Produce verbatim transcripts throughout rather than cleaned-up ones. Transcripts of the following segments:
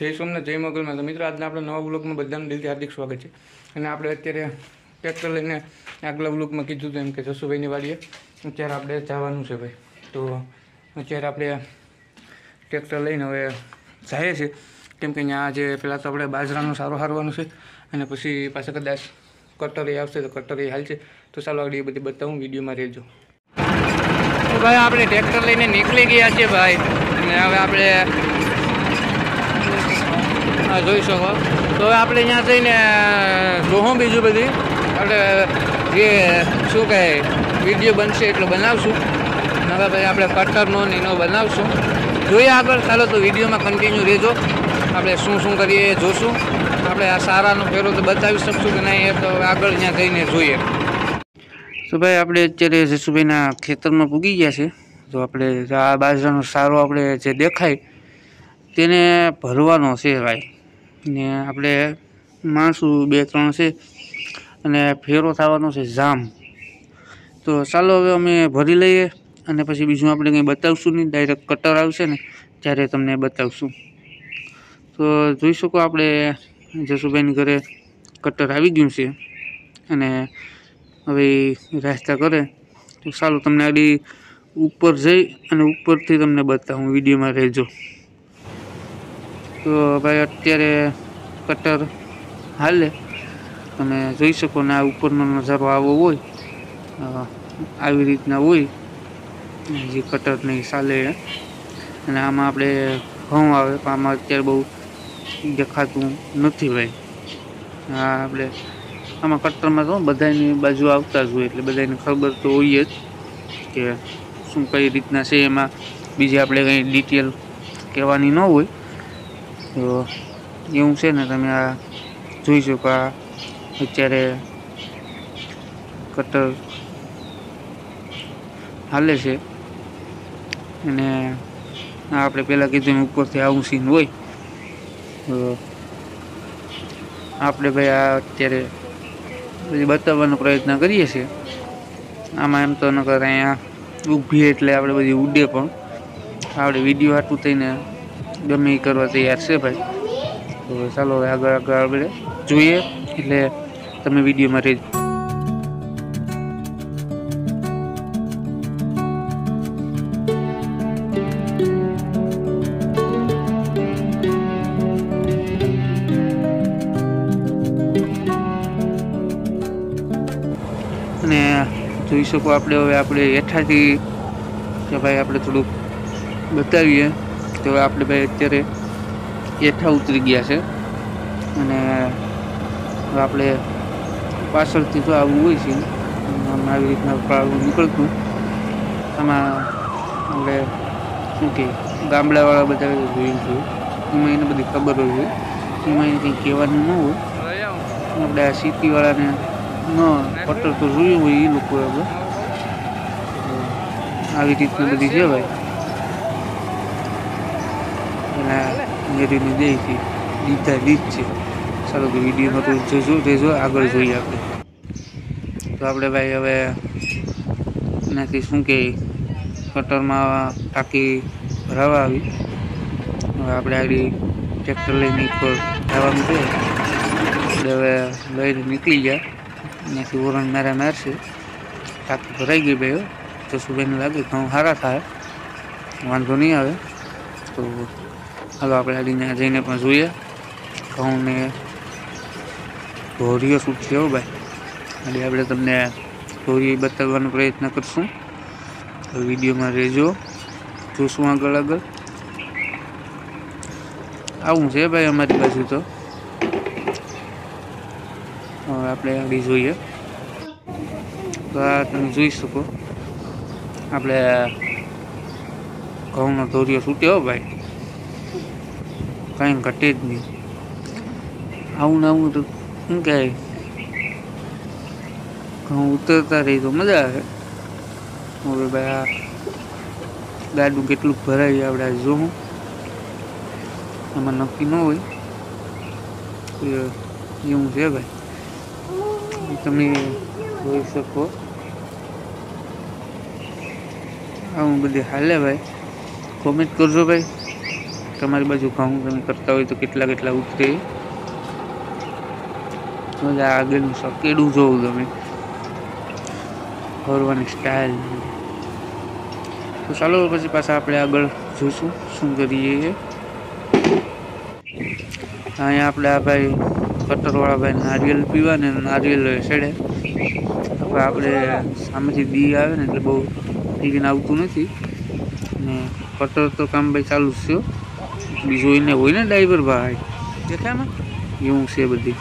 જય સોમનાથ, જય મોગલમાં. તો મિત્રો, આજના આપણા નવા બ્લોગમાં બધાનું દિલથી હાર્દિક સ્વાગત છે. અને આપણે અત્યારે ટ્રેક્ટર લઈને આગલા બ્લોગમાં કીધું હતું એમ કે જસુભાઈની વાડીએ અત્યારે આપણે જવાનું છે ભાઈ. તો અત્યારે આપણે ટ્રેક્ટર લઈને હવે જાય છે, કેમ કે અહીંયા જે પહેલાં તો આપણે બાજરાનો સારો હારવાનું છે અને પછી પાછા કદાચ કટરી આવશે તો કટરી હાલશે. તો ચાલો આગળ એ બધી બતાવું, વિડીયોમાં રહેજો. તો ભાઈ આપણે ટ્રેક્ટર લઈને નીકળી ગયા છીએ ભાઈ, અને હવે આપણે જોઈ શકો. તો હવે આપણે ત્યાં જઈને જોઉં બીજું બધી આપણે જે શું કહે વિડીયો બનશે એટલો બનાવશું. હવે ભાઈ આપણે કટરનો ને એનો બનાવશું. જોઈએ આગળ, ચાલો તો વિડીયોમાં કન્ટિન્યુ રહેજો. આપણે શું શું કરીએ જોશું. આપણે આ સારાનો ફેરો તો બતાવી શકશું કે નહીં એ તો આગળ ત્યાં જઈને જોઈએ. તો ભાઈ આપણે અત્યારે જસુભાઈના ખેતરમાં પૂગી ગયા છે. તો આપણે આ બાજરાનો સારો આપણે જે દેખાય તેને ભરવાનો છે ભાઈ, ને આપણે માણસો બે ત્રણ છે અને ફેરો થવાનો છે જામ. તો ચાલો હવે અમે ભરી લઈએ અને પછી બીજું આપણે કંઈ બતાવશું નહીં, ડાયરેક્ટ કટર આવશે ને ત્યારે તમને બતાવશું. તો જોઈ શકો આપણે જસુભાઈની ઘરે કટર આવી ગયું છે અને હવે રાસ્તા કરે. તો ચાલો તમને આડી ઉપર જઈ અને ઉપરથી તમને બતાવું, વિડીયોમાં રહેજો. તો ભાઈ અત્યારે કટર હાલે, તમે જોઈ શકો ને આ ઉપરનો નજારો આવો હોય, આવી રીતના હોય જે કટર નહીં ચાલે. અને આમાં આપણે ઘઉં આવે પણ આમાં અત્યારે બહુ દેખાતું નથી ભાઈ. હા, આપણે આમાં કટરમાં તો બધાની બાજુ આવતા જ હોય એટલે બધાને ખબર તો હોય જ કે શું કઈ રીતના છે. એમાં બીજી આપણે કંઈ ડિટેલ કહેવાની ન હોય. તો એવું છે ને, તમે આ જોઈ શકો આ અત્યારે કટર હાલે છે. અને આ આપણે પહેલાં કીધું ઉપરથી આવું સીન હોય. તો આપણે ભાઈ આ અત્યારે બધી બતાવવાનો પ્રયત્ન કરીએ છીએ. આમાં એમ તો નકર અહીંયા ઊભી એટલે આપણે બધી ઉડે, પણ આપણે વિડીયો હાટું થઈને ગમે એ કરવા તૈયાર છે ભાઈ. તો ચાલો આગળ આગળ આપણે જોઈએ એટલે તમે વિડીયોમાં રહેજો. અને જોઈ શકો આપણે હવે આપણે હેઠાથી કે ભાઈ આપણે થોડુંક બતાવીએ. તો આપણે ભાઈ અત્યારે હેઠા ઉતરી ગયા છે અને આપણે પાછળથી તો આવું હોય છે, આમ આવી રીતના નીકળતું. આમાં આપણે શું કે ગામડાવાળા બધા જોયું છે, એમાં એને બધી ખબર હોય છે, એમાં એને કંઈ કહેવાનું ન હોય. આપણે આ સિટીવાળાને ન કટર તો જોયું હોય એ લોકો હવે આવી રીતના બધી છે ભાઈ. અને મેરીની દે છે દીધા દીધ છે. ચાલો કે વિડીયોમાં તો જોજો રહેજો, આગળ જોઈએ આપણે. તો આપણે ભાઈ હવે એનાથી શું કે કટરમાં ટાંકી ભરાવા આવી. હવે આપણે આગળ ટ્રેક્ટર લઈને ઉપર જવાનું છે. આપણે હવે લઈને નીકળી ગયા. ત્યાંથી ઓરણ મારા મારશે. ટાંકી ભરાઈ ગઈ ભાઈ. જસુભાઈને લાગે ઘઉં સારા થાય, વાંધો નહીં આવે. તો હાલો આપણે આગળ ત્યાં જઈને પણ જોઈએ ઘઉંને ધોરીઓ શું છે હો ભાઈ. એટલે આપણે તમને ધોરી બતાવવાનો પ્રયત્ન કરશું. વિડીયોમાં રહેજો, જોશું આગળ આગળ. આવું છે ભાઈ અમારી બાજુ. તો હવે આપણે આગળ જોઈએ. તો આ તમે જોઈ શકો આપણે ઘઉંનો ધોરીઓ છૂટ્યો ભાઈ, કાંઈ ઘટે જ નહીં. આવું ને આવું તો શું કહેવાય, ઘઉં ઉતરતા રહી તો મજા આવે. હવે ભાઈ આ ગાડું કેટલું ભરાય આપણે જોવું, એમાં નક્કી ન હોય. એવું છે ભાઈ, તમે જોઈ શકો. આવું બધી હાલે ભાઈ. કોમેન્ટ કરજો ભાઈ તમારી બાજુ ઘઉં તમે કરતા હોય તો કેટલા કેટલા ઉતરે મજા આગળનું સકેડું જોવું તમે ફરવાની સ્ટાઇલ. તો ચાલો પછી પાછા આપણે આગળ જોઈશું શું કરીએ. અહીંયા આપણે આ ભાઈ કટરવાળા ભાઈ નારિયેલ પીવા ને નારિયેલ છેડે. હવે આપણે સામેથી દી આવે ને એટલે બહુ પીને આવતું નથી ને કટર તો કામ ભાઈ ચાલુ જ છે. બીજું એને હોય ને ડ્રાઈવર ભાઈ દેખાયમાં એવું છે બધી.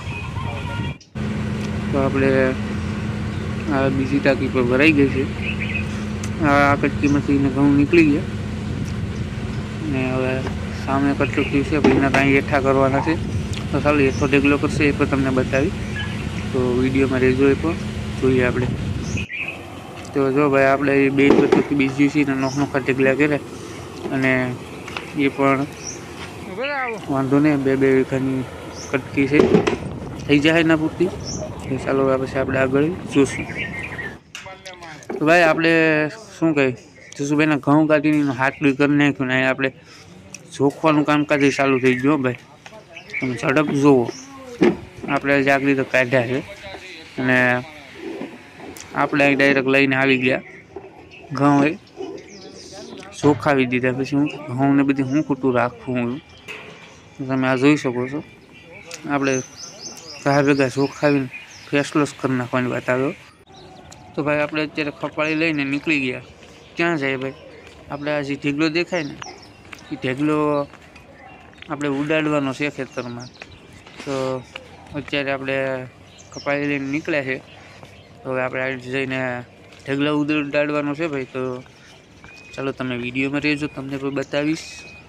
તો આપણે આ બીજી ટાંકી પર ભરાઈ ગઈ છે. આ કટકીમાંથી ઘઉં નીકળી ગયા ને હવે સામે કટલું થયું છે ભાઈ એના કાંઈ હેઠા કરવાના છે. તો ચાલો હેઠો ઢેગલો કરશે એ પણ તમને બતાવી. તો વિડીયોમાં રહેજો એ પણ જોઈએ આપણે. તો જો ભાઈ આપણે બે પદ્ધતિ બીજી છે ને નોખ નોખા ઢેગલા કરે અને એ પણ વાંધો નહીં. બે બે વીઘાની કટકી છે થઈ જાય ના પૂરતી. ચાલો પછી આપણે આગળ જોશું. તો ભાઈ આપણે શું કહે જસુભાઈના ઘઉં કાઢીને હાટલી કરી નાખ્યું ને આપણે જોખવાનું કામકાજ ચાલુ થઈ ગયું ભાઈ. તમે ઝડપ જુઓ આપણે જાગરી તો કાઢ્યા છે અને આપણે અહીં ડાયરેક્ટ લઈને આવી ગયા ઘઉં એ ચોખાવી દીધા. પછી હું ઘઉંને બધી હું ખોટું રાખવું તમે આ જોઈ શકો છો. આપણે ઘા ભેગા ચોખાવીને ફેસલો જ કરી નાખવાની વાત આવ્યો. તો ભાઈ આપણે અત્યારે ખપાળી લઈને નીકળી ગયા. ક્યાં જાય ભાઈ આપણે આ જે ઢેગલો દેખાય ને એ ઢેગલો આપણે ઉડાડવાનો છે ખેતરમાં. તો અત્યારે આપણે કપાળી લઈને નીકળ્યા છે. હવે આપણે જઈને ઢેગલા ઉડાડવાનો છે ભાઈ. તો ચાલો તમે વિડીયોમાં રહેજો તમને પણ બતાવીશ.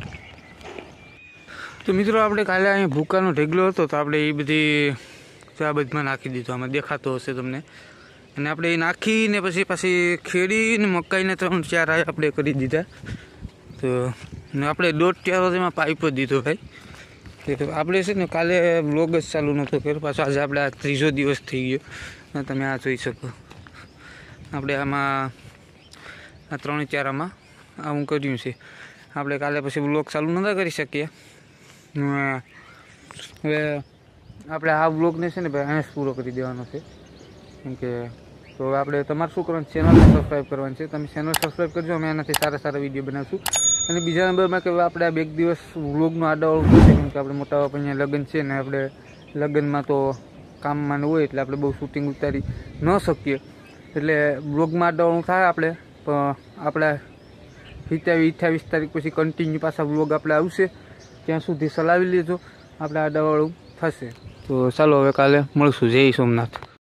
તો મિત્રો આપણે કાલે અહીંયા ભૂકાનો ઢેગલો હતો તો આપણે એ બધી આ બધમાં નાખી દીધો. આમાં દેખાતો હશે તમને. અને આપણે એ નાખીને પછી પાછી ખેડીને મકાઈને ત્રણ ચાર આપણે કરી દીધા. તો આપણે દોઢ ચાર એમાં પાઇપ જ દીધો ભાઈ. તો આપણે છે ને કાલે બ્લોગ જ ચાલુ નહોતો કર્યો. પાછો આજે આપણે આ ત્રીજો દિવસ થઈ ગયો. તમે આ જોઈ શકો આપણે આમાં આ ત્રણ ચાર આમાં આવું કર્યું છે. આપણે કાલે પછી બ્લોગ ચાલુ નહોતા કરી શકીએ. હવે આપણે આ બ્લોગને છે ને ભાઈ અહીંયા જ પૂરો કરી દેવાનો છે. કેમ કે તો આપણે તમારે શું કરવાનું ચેનલને સબસ્ક્રાઈબ કરવાનું છે. તમે ચેનલ સબસ્ક્રાઈબ કરજો. અમે એનાથી સારા સારા વિડીયો બનાવશું. અને બીજા નંબરમાં કે આપણે આ બે દિવસ વ્લોગનું આડાવાળું થશે કેમ કે આપણે મોટા બાપા અહીંયા લગ્ન છે ને આપણે લગ્નમાં તો કામમાં હોય એટલે આપણે બહુ શૂટિંગ ઉતારી ન શકીએ. એટલે વ્લોગમાં આડાવાળું થાય આપણે પણ આપણા સિત્યાવીસ અઠ્યાવીસ તારીખ પછી કન્ટિન્યુ પાછા વ્લોગ આપણે આવશે. ત્યાં સુધી ચલાવી લેજો આપણે આડાવાળું થશે. તો ચાલો હવે કાલે મળશું. જય સોમનાથ.